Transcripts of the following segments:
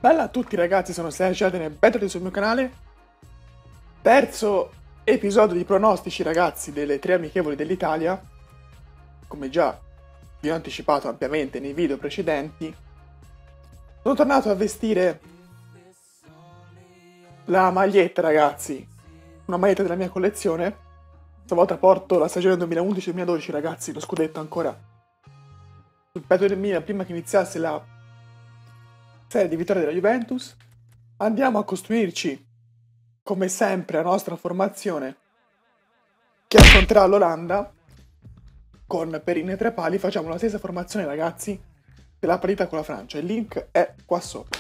Bella a tutti ragazzi, sono Sergio e bentornati sul mio canale. Terzo episodio di pronostici ragazzi delle tre amichevoli dell'Italia. Come già vi ho anticipato ampiamente nei video precedenti, sono tornato a vestire la maglietta ragazzi, una maglietta della mia collezione. Stavolta porto la stagione 2011-2012 ragazzi, lo scudetto ancora sul petto del Milan prima che iniziasse la serie di vittorie della Juventus. Andiamo a costruirci come sempre la nostra formazione che affronterà l'Olanda con Perin e tre pali. Facciamo la stessa formazione ragazzi della partita con la Francia, il link è qua sopra.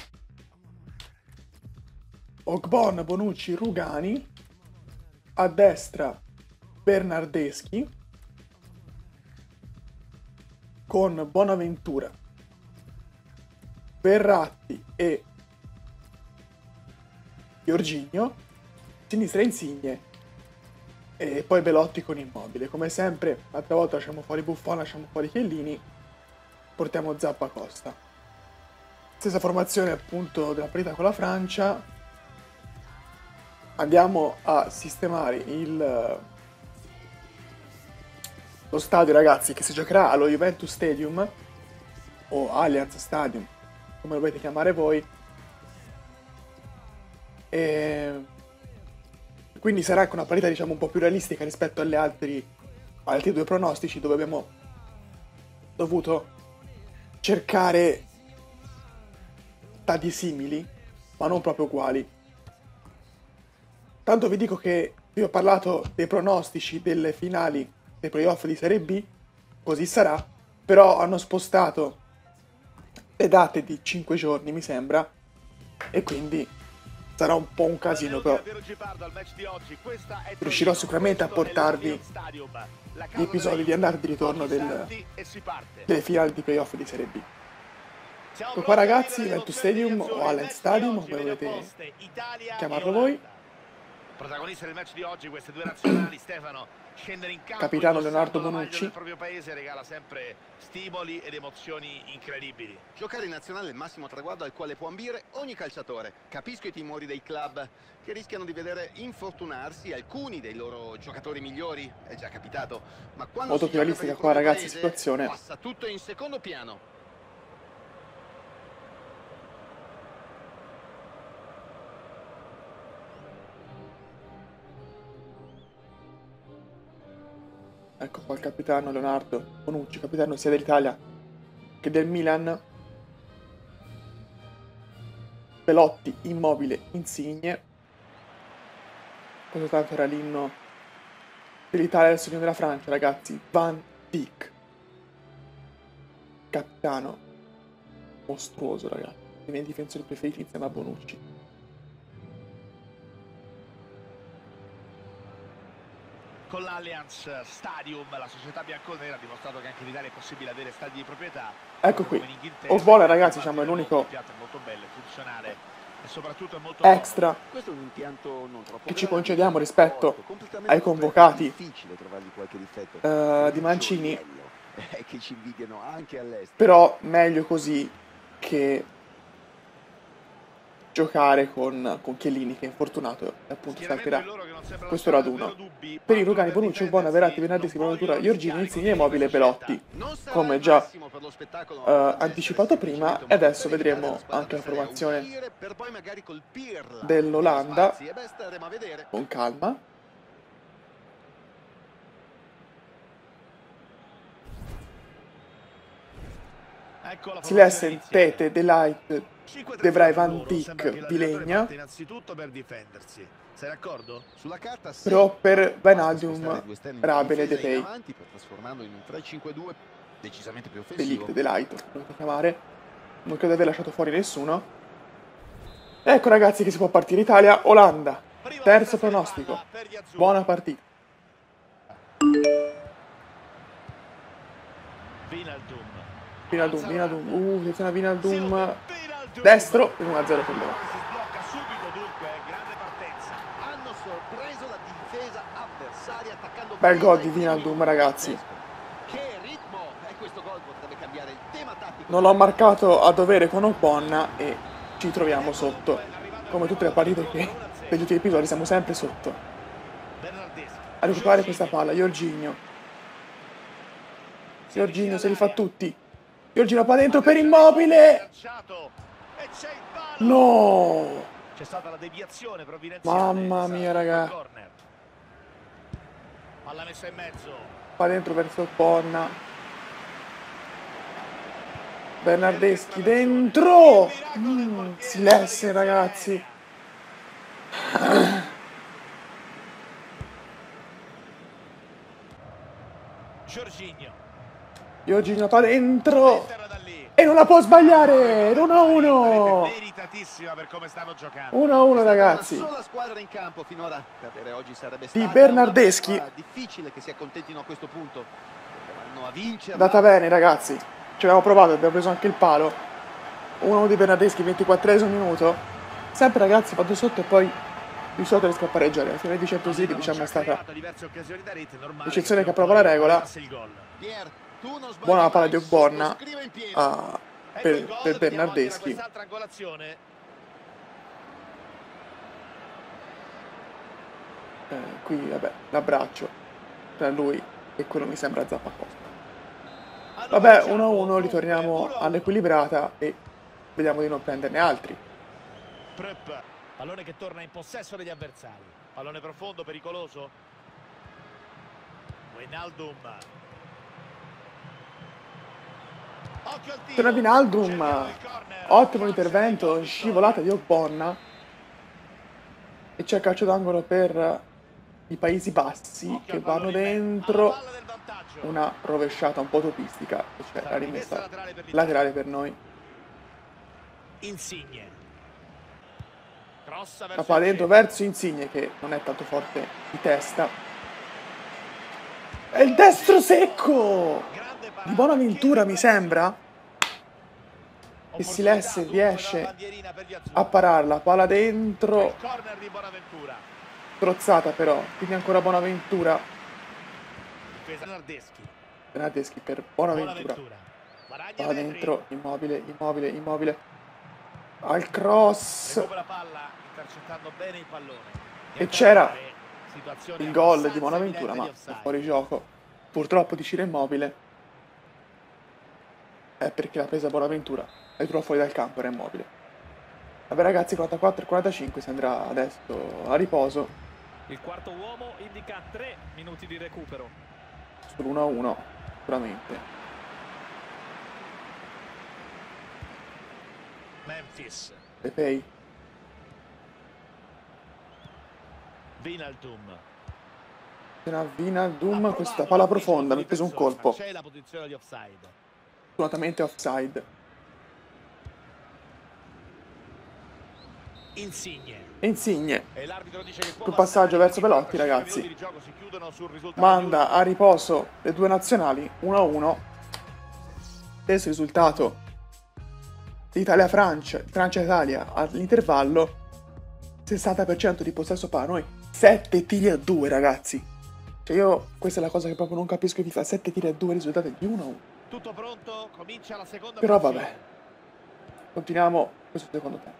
Ogbon, Bonucci, Rugani, a destra Bernardeschi con Bonaventura, Verratti e Jorginho, sinistra Insigne e poi Belotti con Immobile. Come sempre, l'altra volta lasciamo fuori Buffon, lasciamo fuori Chiellini, portiamo Zappa Costa. Stessa formazione appunto della partita con la Francia. Andiamo a sistemare lo stadio ragazzi che si giocherà allo Juventus Stadium o Allianz Stadium, come lo volete chiamare voi, e quindi sarà anche una partita diciamo un po' più realistica rispetto alle altri due pronostici dove abbiamo dovuto cercare stadi simili ma non proprio uguali. Tanto vi dico che vi ho parlato dei pronostici delle finali dei playoff di Serie B, così sarà, però hanno spostato le date di 5 giorni mi sembra e quindi sarà un po' un casino, però riuscirò sicuramente a portarvi gli episodi di andata e di ritorno delle finali di playoff di Serie B. Ecco qua ragazzi, Juventus Stadium o Allianz Stadium, come volete chiamarlo voi. Protagonista del match di oggi, queste due nazionali, Stefano, scendere in campo capitano Leonardo Bonucci del proprio paese regala sempre stimoli ed emozioni incredibili. Giocare in nazionale è il massimo traguardo al quale può ambire ogni calciatore. Capisco i timori dei club che rischiano di vedere infortunarsi alcuni dei loro giocatori migliori, è già capitato, ma quando molto più realistica qua ragazzi situazione. Passa tutto in secondo piano. Ecco qua il capitano Leonardo Bonucci, capitano sia dell'Italia che del Milan. Belotti, Immobile, Insigne. Questo tanto era l'inno dell'Italia del sogno della Francia, ragazzi. Van Dijk, capitano mostruoso, ragazzi. I miei difensori preferiti insieme a Bonucci. Con l'Allianz Stadium la società bianconera ha dimostrato che anche in Italia è possibile avere stadi di proprietà. Ecco qui, Osbola ragazzi, diciamo, è l'unico molto bello, funzionale e soprattutto molto extra che ci concediamo rispetto ai convocati di Mancini, però meglio così che giocare con Chiellini che è infortunato e appunto salterà questo raduno. Per i Rugani, Bonucci, Buona, Verratti, Bernardeschi, Bonaventura, Jorginho, Insigne, Immobile, Belotti, come già anticipato prima. E adesso vedremo anche la formazione dell'Olanda con calma. Silesse, Tete, De Ligt, De Vrij, Van Dijk, Vilegna. Innanzitutto per difendersi. Sei d'accordo? Sulla carta però per Wijnaldum, Rabel e Depay, De Ligt, De Ligt, potete chiamare. Non credo di aver lasciato fuori nessuno. Ecco ragazzi che si può partire. Italia, Olanda, terzo pronostico. Buona partita. Wijnaldum, attenzione a Wijnaldum, destro, 1-0 per loro. Bel gol di Wijnaldum ragazzi. Non l'ho marcato a dovere con Ogbonna e ci troviamo sotto. Come tutte le partite che negli ultimi episodi siamo sempre sotto. A recuperare questa palla, Jorginho. Jorginho se li fa tutti. Jorginho va dentro per Immobile. No! C'è stata la deviazione provvidenziale. Mamma mia, raga. Palla messa in mezzo. Va dentro verso Ponna. Bernardeschi dentro. Silesse, ragazzi. Jorginho va dentro. E non la può sbagliare. 1-1. Meritatissima per come stanno giocando. 1-1, ragazzi. Una sola squadra in campo finora. Perdere oggi sarebbe Di stata Bernardeschi. una partita difficile che si accontentino a questo punto. Vanno a vincere. Andata bene, ragazzi. Ci avevamo provato, abbiamo preso anche il palo. 1-1 di Bernardeschi, 24esimo minuto. Sempre, ragazzi, vado sotto e poi riuscito a scampareggiare. La fine di Champions League, diciamo, è stata l'eccezione che approva la regola. Buona la palla di Ogbonna per Bernardeschi. Qui, vabbè, l'abbraccio tra lui e quello mi sembra Zappacosta. Vabbè, 1-1, ritorniamo all'equilibrata e vediamo di non prenderne altri. Pallone che torna in possesso degli avversari. Pallone profondo, pericoloso. Wijnaldum. Torna Wijnaldum. Ottimo intervento, scivolata di Ogbonna. E c'è calcio d'angolo per i Paesi Bassi che vanno dentro. Una rovesciata un po' topistica. Cioè la rimessa laterale per noi. Insigne. La palla dentro verso Insigne che non è tanto forte di testa. E il destro secco di Bonaventura, mi sembra. E Silesse riesce a pararla. Palla dentro. Strozzata però. Quindi ancora Bonaventura. Bernardeschi per Bonaventura. Palla dentro. Immobile, Immobile, Immobile. Al cross. E c'era il gol di Bonaventura, ma fuori gioco. Purtroppo di Ciro Immobile. È perché l'ha presa Bonaventura. E troppo fuori dal campo, era Immobile. Vabbè ragazzi, 44 e 45, si andrà adesso a riposo. Il quarto uomo indica 3 minuti di recupero. Sull'1-1, sicuramente. Memphis. Pepei. Wijnaldum, questa palla profonda, mi ha preso un colpo. C'è la posizione di offside. Assolutamente offside. Insigne. Sul passaggio verso Belotti, ragazzi. Manda a riposo le due nazionali 1-1. Stesso risultato di Italia-Francia, Francia-Italia all'intervallo. 60% di possesso palla, noi 7 tiri a 2, ragazzi. Cioè io, questa è la cosa che proprio non capisco di FIFA, 7 tiri a 2, risultato di 1-1. Tutto pronto, comincia la seconda. Però vabbè. Continuiamo questo secondo tempo.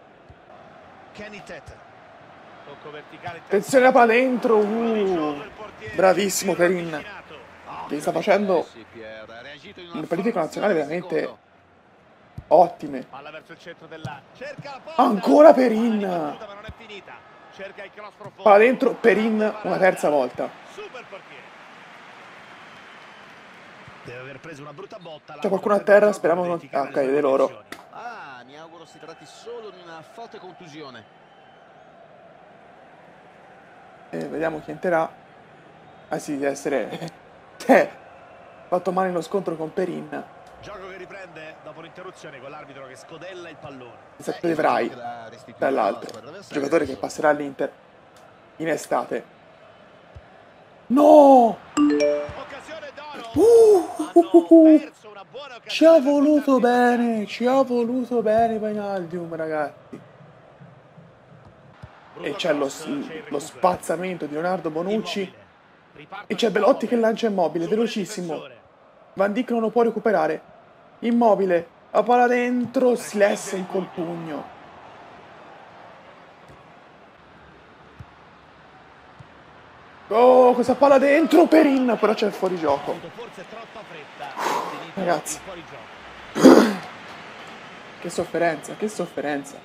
Attenzione la palla dentro. Bravissimo Perin. Che sta facendo le partite nazionali veramente ottime. Ancora Perin. Palla dentro Perin una terza volta. Deve aver preso una brutta botta. C'è qualcuno a terra, speriamo non... Ah, ok, è loro. Mi auguro si tratti solo di una forte contusione. Vediamo chi entrerà. Ah sì, deve essere... fatto male lo scontro con Perin. Gioco che riprende dopo l'interruzione con l'arbitro che scodella il pallone. Esatto, Evrai, dall'altro. Giocatore che passerà all'Inter in estate. No! Ci ha voluto bene Wijnaldum, ragazzi. E c'è lo spazzamento di Leonardo Bonucci. E c'è Belotti che lancia Immobile, velocissimo. Van Dijk non lo può recuperare. Immobile, la palla dentro, Silesse col pugno. Oh, questa palla dentro, Perin, però c'è il fuorigioco. Forse troppa fretta. Ragazzi. Fuori gioco. Che sofferenza, che sofferenza.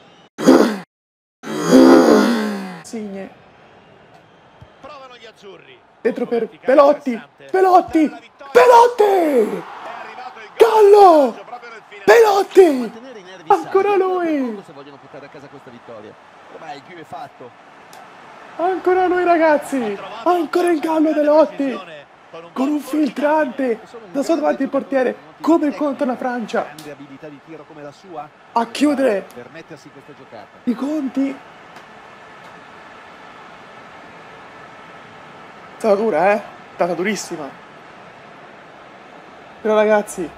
Signe. Provano gli azzurri. Dentro per Pelotti. Pelotti. Pelotti. È arrivato il Gallo. proprio nel finale. Pelotti. Mantenere i nervi Ancora saldi, lui. se vogliono portare a casa questa vittoria. Ormai il più è fatto. Ancora lui, ragazzi. Ancora il Gallo Pelotti. Con un filtrante. Da sotto davanti il portiere. Come contro la Francia. Grande abilità di tiro come la sua A chiudere per mettersi questa giocata. i conti. È stata dura, È stata durissima. Però ragazzi,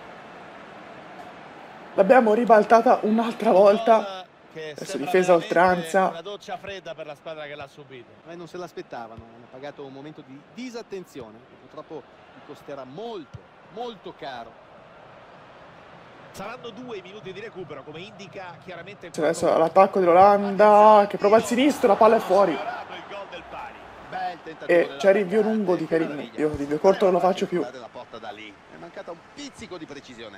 l'abbiamo ribaltata un'altra volta. Adesso difesa a oltranza. Una doccia fredda per la squadra che l'ha subito. Ma non se l'aspettavano, hanno pagato un momento di disattenzione che purtroppo gli costerà molto, molto caro. Saranno 2 minuti di recupero, come indica chiaramente. Adesso l'attacco dell'Olanda che prova il sinistro, la palla è fuori. Il gol del pari. Bel tentativo E della c'è il rinvio attaccante, lungo di che Perin. meraviglia. Io di rinvio corto non lo faccio più. La porta da lì. È mancata un pizzico di precisione.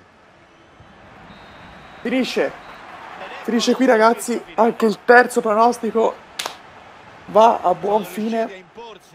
Finisce. Finisce qui, ragazzi. Anche il terzo pronostico va a buon fine.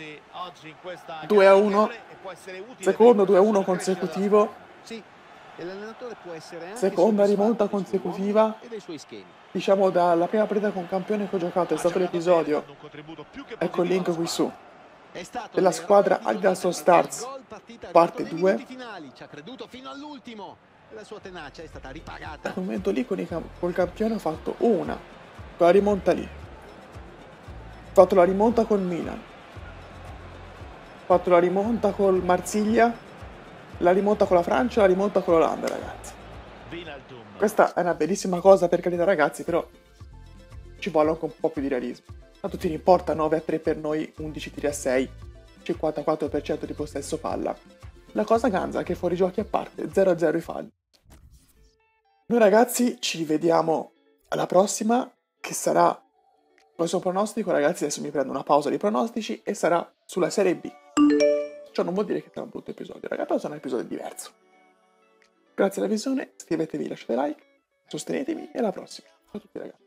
2-1. Secondo 2-1 consecutivo. Sì, e l'allenatore può essere anche Seconda rimonta soddisfatto dei suoi consecutiva. uomini e dei suoi schemi. Diciamo dalla prima partita con campione che ho giocato, è stato l'episodio. Ecco il link qui su. È stato Della l'eroe squadra di Adidas All giocare Stars, il gol partita parte arrivato nei 2. minuti finali, ci ha creduto fino all'ultimo e la sua tenacia è stata ripagata. Da quel momento lì col campione ho fatto una. Quella rimonta lì. Ho fatto la rimonta col Milan. Ho fatto la rimonta col Marsiglia. La rimonta con la Francia, la rimonta con l'Olanda, ragazzi. Questa è una bellissima cosa, per carità, ragazzi, però ci vuole anche un po' più di realismo. Tanto ti importa 9-3 per noi, 11 tiri a 6, 54% di possesso palla. La cosa ganza è che fuori giochi a parte, 0-0 i falli. Noi ragazzi ci vediamo alla prossima, che sarà il prossimo pronostico. Ragazzi, adesso mi prendo una pausa di pronostici e sarà sulla Serie B. Ciò non vuol dire che sarà un brutto episodio, ragazzi, però sarà un episodio diverso. Grazie alla visione, iscrivetevi, lasciate like, sostenetemi e alla prossima. Ciao a tutti, ragazzi.